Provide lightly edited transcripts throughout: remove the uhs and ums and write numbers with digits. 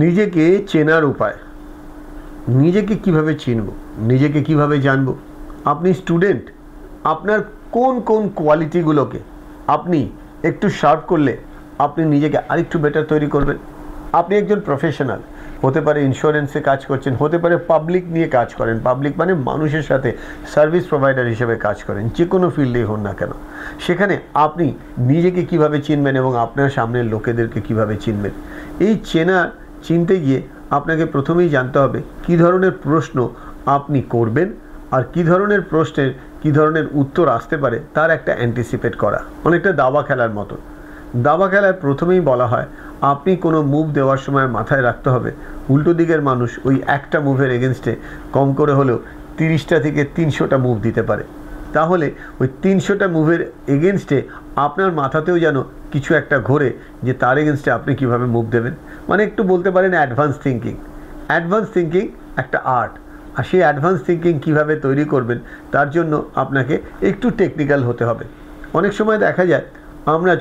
নিজেকে চেনার উপায়, নিজেকে কিভাবে চিনব, নিজেকে কিভাবে জানব। আপনি স্টুডেন্ট, আপনার কোন কোন কোয়ালিটিগুলোকে আপনি একটু শার্প করলে আপনি নিজেকে আরেকটু বেটার তৈরি করবেন। আপনি একজন প্রফেশনাল, হতে পারে ইন্স্যুরেন্সে কাজ করছেন, হতে পারে পাবলিক নিয়ে কাজ করেন, পাবলিক মানে মানুষের সাথে সার্ভিস প্রোভাইডার হিসেবে কাজ করেন, যে কোনো ফিল্ডেই হন না কেন, সেখানে আপনি নিজেকে কিভাবে চিনবেন এবং আপনার সামনের লোকেদেরকে কিভাবে চিনবেন। এই চিনতে গিয়ে আপনাকে প্রথমেই জানতে হবে কী ধরনের প্রশ্ন আপনি করবেন আর কী ধরনের প্রশ্নের কী ধরনের উত্তর আসতে পারে তার একটা অ্যান্টিসিপেট করা, অনেকটা দাবা খেলার মতো। দাবা খেলায় প্রথমেই বলা হয় আপনি কোনো মুভ দেওয়ার সময় মাথায় রাখতে হবে উল্টো দিকের মানুষ ওই একটা মুভের এগেনস্টে কম করে হলেও 30টা থেকে 300টা মুভ দিতে পারে। তাহলে ওই 300টা মুভের এগেনস্টে আপনার মাথাতেও যেন কিছু একটা ঘোরে যে তার এগেনস্টে আপনি কিভাবে মুভ দেবেন। মানে একটু বলতে পারেন অ্যাডভান্স থিঙ্কিং একটা আর্ট। আর সেই অ্যাডভান্স থিঙ্কিং কীভাবে তৈরি করবেন তার জন্য আপনাকে একটু টেকনিক্যাল হতে হবে। অনেক সময় দেখা যায় আমরা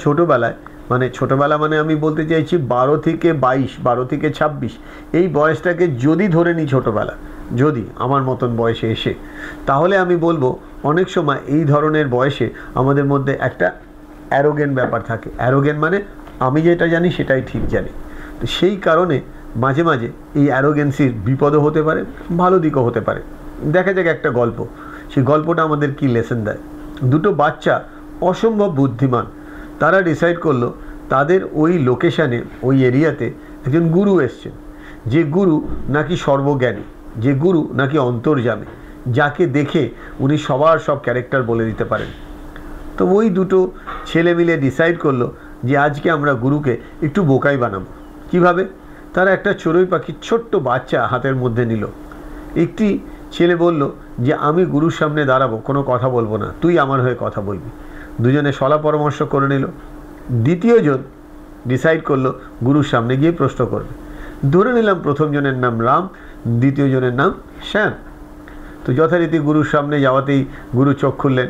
ছোটোবেলা মানে আমি বলতে চাইছি 12 থেকে 22, 12 থেকে 26 এই বয়সটাকে যদি ধরে নিই ছোটোবেলা, যদি আমার মতন বয়সে এসে, তাহলে আমি বলবো অনেক সময় এই ধরনের বয়সে আমাদের মধ্যে একটা অ্যারোগেন্ট ব্যাপার থাকে। অ্যারোগেন্ট মানে আমি যেটা জানি সেটাই ঠিক জানি। তো সেই কারণে মাঝে মাঝে এই অ্যারোগেন্সির বিপদও হতে পারে, ভালো দিকও হতে পারে। দেখা যাক একটা গল্প, সেই গল্পটা আমাদের কি লেসন দেয়। দুটো বাচ্চা অসম্ভব বুদ্ধিমান, তারা ডিসাইড করলো তাদের ওই লোকেশানে, ওই এরিয়াতে একজন গুরু এসছেন, যে গুরু নাকি সর্বজ্ঞানী, যে গুরু নাকি অন্তর্যামী, যাকে দেখে উনি সবার সব ক্যারেক্টার বলে দিতে পারেন। তো ওই দুটো ছেলে মিলে ডিসাইড করলো যে আজকে আমরা গুরুকে একটু বোকাই বানাবো। কিভাবে? তারা একটা চড়ুই পাখির ছোট্ট বাচ্চা হাতের মধ্যে নিল। একটি ছেলে বলল যে আমি গুরুর সামনে দাঁড়াবো, কোনো কথা বলবো না, তুই আমার হয়ে কথা বলবি। দুজনে সলা পরামর্শ করে নিল। দ্বিতীয়জন ডিসাইড করলো গুরুর সামনে গিয়ে প্রশ্ন করবে। ধরে নিলাম প্রথম জনের নাম রাম, দ্বিতীয় জনের নাম শ্যাম। তো যথারীতি গুরুর সামনে যাওয়াতেই গুরু চোখ খুললেন।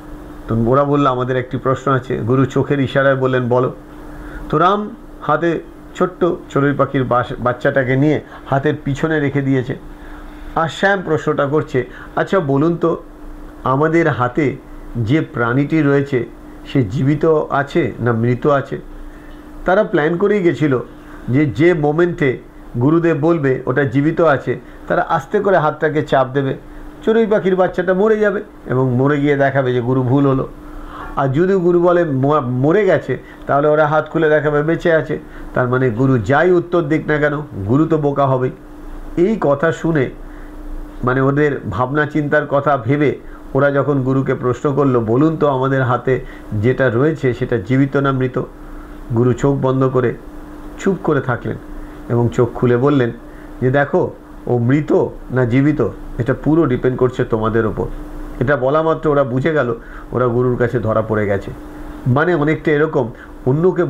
তো ওরা বললো আমাদের একটি প্রশ্ন আছে। গুরু চোখের ইশারায় বললেন বলো। তো রাম হাতে ছোট্ট চড়ুই পাখির বাচ্চাটাকে নিয়ে হাতের পিছনে রেখে দিয়েছে। আর শ্যাম প্রশ্নটা করছে, আচ্ছা বলুন তো, আমাদের হাতে যে প্রাণীটি রয়েছে সে জীবিত আছে না মৃত আছে? তারা প্ল্যান করেই গেছিল যে মোমেন্টে গুরুদেব বলবে ওটা জীবিত আছে, তারা আস্তে করে হাতটাকে চাপ দেবে, চড়ুই পাখির বাচ্চাটা মরে যাবে এবং মরে গিয়ে দেখাবে যে গুরু ভুল হলো। আর যদি গুরু বলে মরে গেছে, তাহলে ওরা হাত খুলে দেখাবে বেঁচে আছে। তার মানে গুরু যাই উত্তর দিক না কেন, গুরু তো বোকা হবেই। এই কথা শুনে, মানে ওদের ভাবনা চিন্তার কথা ভেবে ওরা যখন গুরুকে প্রশ্ন করলো বলুন তো আমাদের হাতে যেটা রয়েছে সেটা জীবিত না মৃত, গুরু চোখ বন্ধ করে চুপ করে থাকলেন এবং চোখ খুলে বললেন যে দেখো, ও মৃত না জীবিত এটা পুরো ডিপেন্ড করছে তোমাদের ওপর। এটা বলা মাত্র ওরা বুঝে গেল ওরা গুরুর কাছে ধরা পড়ে গেছে। মানে অনেকটা এরকম অন্যকে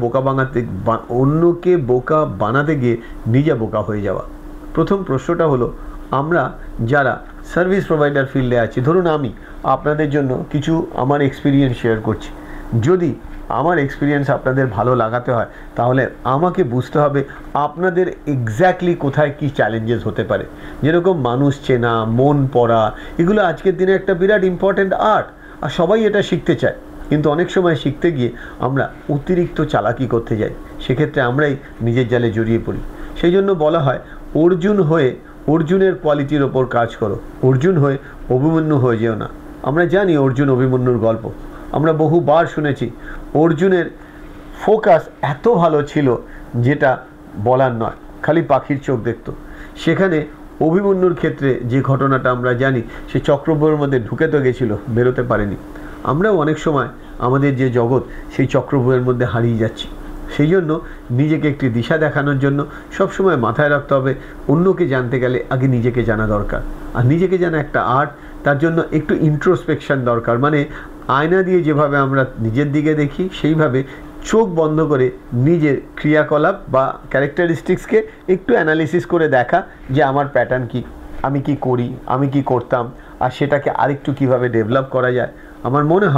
বোকা বানাতে গিয়ে নিজে বোকা হয়ে যাওয়া। প্রথম প্রশ্নটা হলো, আমরা যারা সার্ভিস প্রোভাইডার ফিল্ডে আছি, ধরুন আমি আপনাদের জন্য কিছু আমার এক্সপিরিয়েন্স শেয়ার করছি। যদি আমার এক্সপিরিয়েন্স আপনাদের ভালো লাগাতে হয় তাহলে আমাকে বুঝতে হবে আপনাদের এক্স্যাক্টলি কোথায় কী চ্যালেঞ্জেস হতে পারে। যেরকম মানুষ চেনা, মন পড়া, এগুলো আজকের দিনে একটা বিরাট ইম্পর্ট্যান্ট আর্ট, আর সবাই এটা শিখতে চায়। কিন্তু অনেক সময় শিখতে গিয়ে আমরা অতিরিক্ত চালাকি করতে যাই, সেক্ষেত্রে আমরাই নিজের জালে জড়িয়ে পড়ি। সেই জন্য বলা হয় অর্জুন হয়ে অর্জুনের কোয়ালিটির ওপর কাজ করো, অর্জুন হয়ে অভিমন্যু হয়ে যেও না। আমরা জানি অর্জুন অভিমন্যুর গল্প, আমরা বহুবার শুনেছি। অর্জুনের ফোকাস এত ভালো ছিল যেটা বলার নয়, খালি পাখির চোখ দেখত। সেখানে অভিমন্যুর ক্ষেত্রে যে ঘটনাটা আমরা জানি, সে চক্রব্যূহের মধ্যে ঢুকে তো গেছিল, বেরোতে পারেনি। আমরাও অনেক সময় আমাদের যে জগৎ সেই চক্রব্যূহের মধ্যে হারিয়ে যাচ্ছি। সেই জন্য নিজেকে একটি দিশা দেখানোর জন্য সবসময় মাথায় রাখতে হবে অন্যকে জানতে গেলে আগে নিজেকে জানা দরকার। আর নিজেকে জানা একটা আর্ট, তার জন্য একটু ইন্ট্রোস্পেকশন দরকার। মানে আয়না দিয়ে যেভাবে আমরা নিজের দিকে দেখি, সেইভাবে চোখ বন্ধ করে নিজের ক্রিয়াকলাপ বা ক্যারেক্টারিস্টিক্সকে একটু অ্যানালিসিস করে দেখা যে আমার প্যাটার্ন কী, আমি কি করি, আমি কি করতাম, আর সেটাকে আরেকটু কিভাবে ডেভেলপ করা যায়। আমার মনে হয়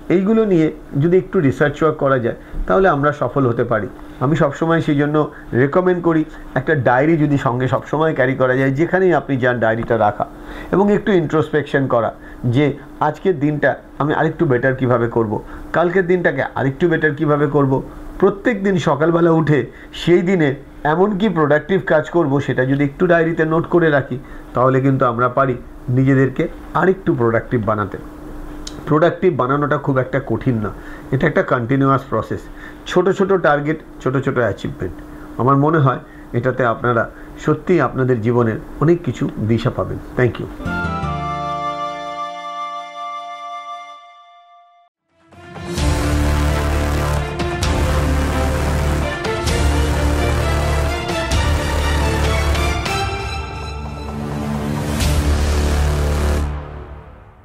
এইগুলো নিয়ে যদি একটু রিসার্চ ওয়ার্ক করা যায় তাহলে আমরা সফল হতে পারি। আমি সবসময় সেই জন্য রেকমেন্ড করি একটা ডায়েরি যদি সঙ্গে সবসময় ক্যারি করা যায়, যেখানেই আপনি যান ডায়েরিটা রাখা, এবং একটু ইন্ট্রোস্পেকশন করা যে আজকের দিনটা আমি আরেকটু বেটার কিভাবে করব, কালকের দিনটাকে আরেকটু বেটার কিভাবে করব। প্রত্যেক দিন সকালবেলা উঠে সেই দিনে এমন কি প্রোডাক্টিভ কাজ করব সেটা যদি একটু ডায়েরিতে নোট করে রাখি, তাহলে কিন্তু আমরা পারি নিজেদেরকে আরেকটু প্রোডাক্টিভ বানাতে। প্রোডাক্টিভ বানানোটা খুব একটা কঠিন না, এটা একটা কন্টিনিউয়াস প্রসেস। ছোট ছোট টার্গেট, ছোট ছোট অ্যাচিভমেন্ট, আমার মনে হয় এটাতে আপনারা সত্যিই আপনাদের জীবনের অনেক কিছু দিশা পাবেন। Thank you.